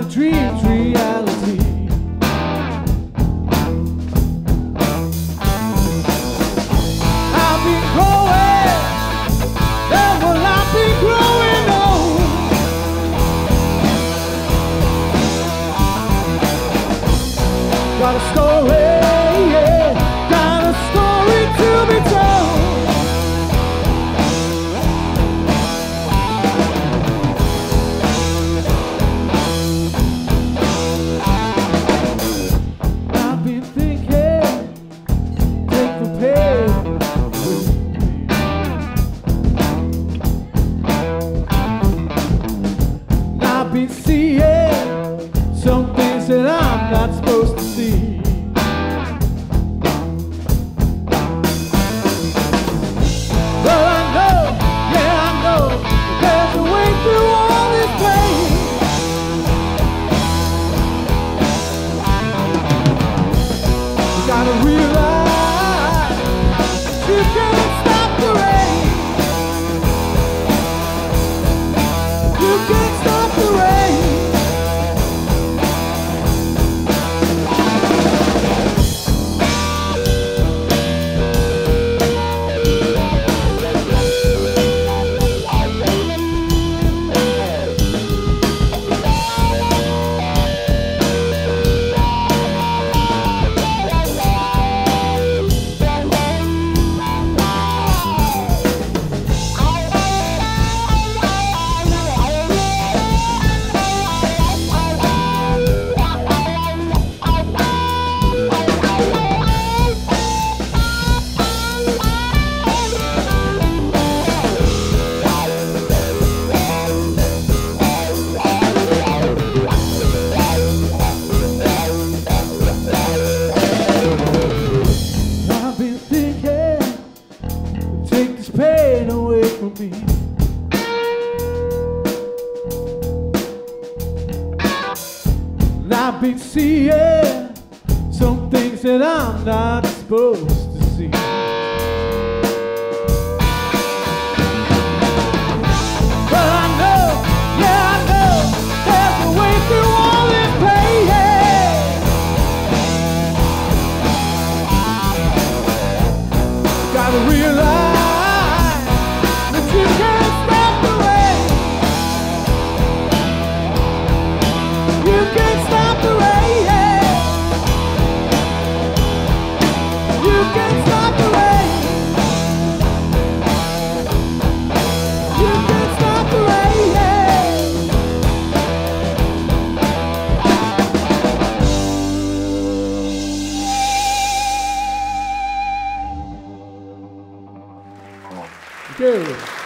a dream's reality. I've been growing, and will I be growing old? Got a story, yeah, got a story to be told. I've been thinking, take the pain with me. I've been seeing some things that I'm not supposed to see. But I know, yeah, I know, there's a way through all this pain. You gotta realize you can't stop the rain. You can't stop the rain. I've been thinking, take this pain away from me. And I've been seeing some things that I'm not supposed to see. But I know, yeah, I know, there's a way through all this pain. Gotta realize that you can't stop the rain. You can't stop the rain. You can't stop the rain. You can't stop the rain. Good.